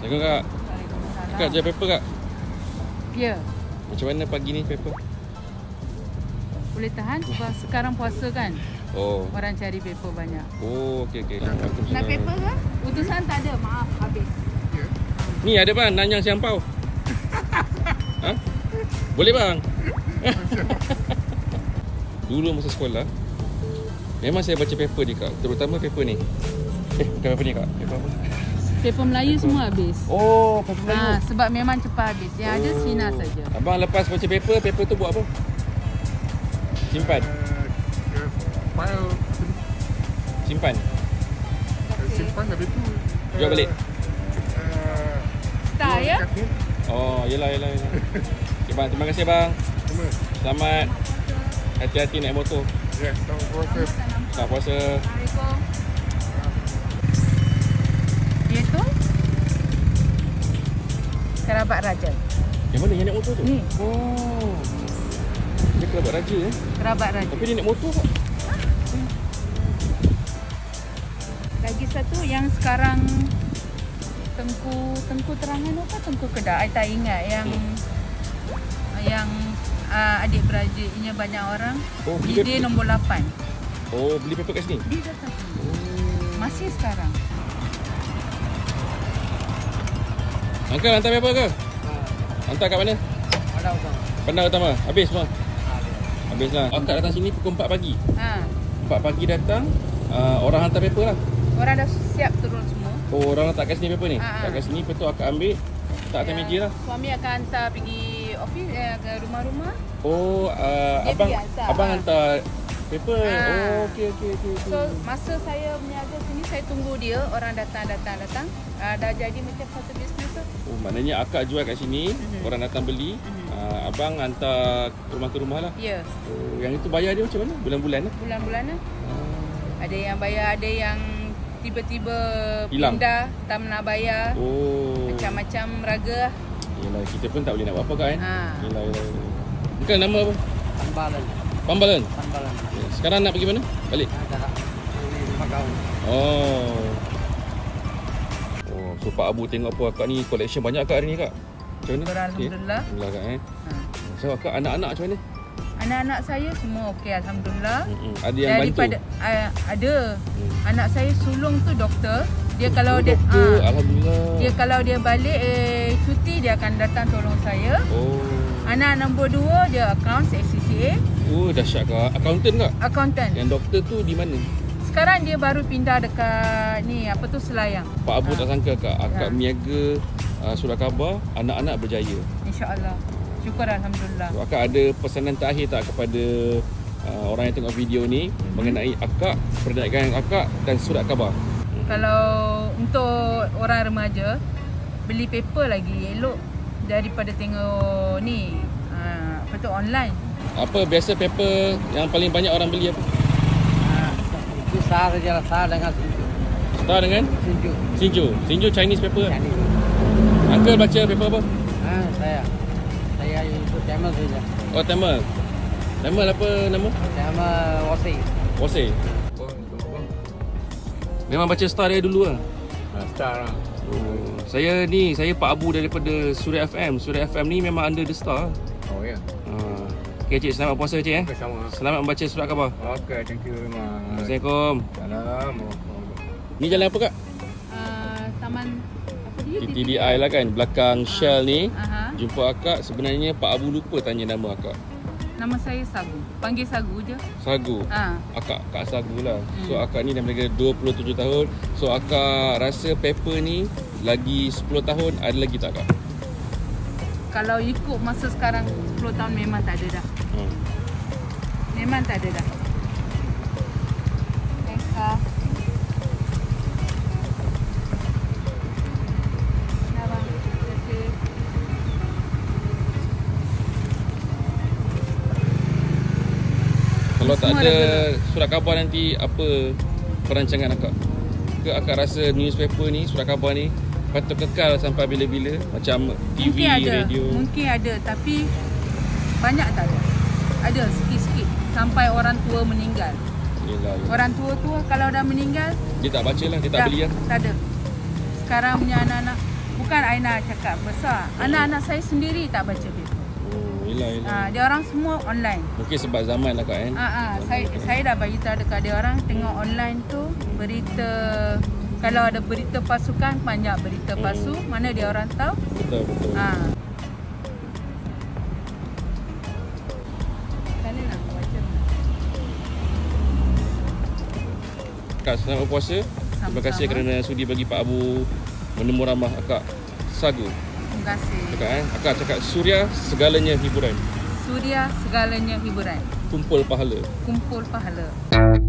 Assalamualaikum kak. Kak jual paper kak? Ya. Macam mana pagi ni paper? Boleh tahan sebab sekarang puasa kan. Oh. Orang cari paper banyak. Oh, okey okey. Nak paper ke? Utusan tak ada, maaf habis. Ni ada bang, Nanyang Siampau. Ha? Boleh bang? Dulu masa sekolah memang saya baca paper ni kak, terutama paper ni. Bukan paper ni kak. Paper apa? Paper Melayu semua habis. Oh, paper Melayu. Sebab memang cepat habis. Yang ada Cina saja. Abang lepas baca paper tu buat apa? Simpan. File Simpan. simpan habis tu Jual balik. Start ya? Oh, yelah. Okay, bang, terima kasih bang. Selamat hati-hati naik motor. Ya, selamat puasa. Selamat puasa. Assalamualaikum. Dia tu kerabat raja. Yang mana yang naik motor tu? Ni. Oh. Dia kerabat raja Kerabat raja. Tapi dia naik motor tak? Lagi satu yang sekarang Tengku Terangan apa? Tengku Kedah. I tak ingat yang adik-beradiknya banyak orang. Oh, Dia nombor 8. Oh, beli paper kat sini? Dia datang sini. Masih sekarang. Uncle, hantar paper ke? Hantar kat mana? Bandar Utama. Habis semua? Habis lah. Akak datang sini pukul 4 pagi. 4 pagi datang, orang hantar paper lah. Orang dah siap turun semua. Oh, orang letak kat sini paper ni? Letak kat sini, lepas tu akak ambil, letak atas meja lah. Suami akan hantar pergi office, ke rumah-rumah. Oh, Dia abang pergi hantar. abang hantar paper. Oh, okey. So, masa saya berniaga sini, saya tunggu dia. Orang datang. Dah jadi macam satu bisnes tu. Oh, maknanya akak jual kat sini, orang datang beli, abang hantar ke rumah lah. Ya. Oh, yang itu bayar dia macam mana? Bulan-bulan lah? Bulan-bulan lah. Ada yang bayar, ada yang tiba-tiba hilang, pindah, tak nak bayar. Oh. Macam-macam raga lah. Yelah, kita pun tak boleh nak buat apa kan? Yelah. Bukan nama apa? Pambalan. Pambalan. Sekarang nak pergi mana? Balik? Makau. Oh, so Pak Abu tengok apa akak ni collection banyak akak hari ni kak. Macam mana? Alhamdulillah. Alhamdulillah kak So akak anak-anak macam mana? Anak-anak saya semua okey, alhamdulillah. Ada yang Daripada, bantu? ada. Anak saya sulung tu doktor. Dia kalau doktor, alhamdulillah. Dia kalau dia balik cuti, dia akan datang tolong saya. Oh. Anak nombor 2 dia accounts SCCA. Oh, dahsyat kak. Accountant kak? Accountant. Yang doktor tu di mana? Sekarang dia baru pindah dekat ni, apa tu, Selayang. Pak Abu tak sangka kak, akak meniaga surat khabar, anak-anak berjaya. InsyaAllah. Syukur alhamdulillah. So, akak ada pesanan terakhir tak kepada orang yang tengok video ni mengenai akak, perniagaan akak dan surat khabar? Kalau untuk orang remaja, beli paper lagi elok daripada tengok ni, apa tu, online. Apa biasa paper yang paling banyak orang beli apa? Itu Star je lah, Star dengan Sinju. Star dengan? Sinju. Sinju Chinese paper kan? Chinese. Uncle baca paper apa? Saya itu Tamil saja. Oh, Tamil. Tamil apa nama? Tamil Wasai. Wasai. Memang baca Star dari dulu lah? Star lah. Oh, saya Pak Abu daripada Suria FM. Suria FM ni memang under the Star. Oh ya. Okay cik, selamat puasa cik Sama. Selamat membaca surat khabar. Okay, thank you very much. Assalamualaikum. Assalamualaikum. Ni jalan apa kak? Taman apa dia? TTDI lah kan, belakang Shell ni. Aha. Jumpa akak, sebenarnya Pak Abu lupa tanya nama akak. Nama saya Sagu. Panggil Sagu je. Sagu. Kak Sagu lah. So akak ni dah menjaga 27 tahun. So akak rasa paper ni lagi 10 tahun ada lagi tak kak? Kalau ikut masa sekarang 10 tahun memang tak ada dah. Memang tak ada dah. Thanks kak. Kalau tak ada surat khabar nanti, apa perancangan akak? Ke akak rasa newspaper ni, surat khabar ni patut kekal sampai bila-bila? Macam TV, mungkin ada, radio? Mungkin ada, tapi banyak tak ada. Ada sikit-sikit sampai orang tua meninggal. Yelah. Orang tua kalau dah meninggal, dia tak baca lah, dia tak beli lah. Tak ada. Sekarang punya anak-anak Bukan Aina cakap besar. Anak-anak saya sendiri tak baca paper. Oh, yelah. Dia orang semua online. Mungkin sebab zaman lah Kak kan. Saya dah bagi tahu dekat dia orang tengok online tu berita, kalau ada berita pasukan, banyak berita palsu, mana dia orang tahu? Betul. Sana nak baca. Kak, selamat berpuasa. Terima kasih kerana sudi bagi Pak Abu menemu ramah Akak Sagu. Terima kasih. Akak cakap Suria segalanya hiburan. Suria segalanya hiburan. Kumpul pahala. Kumpul pahala.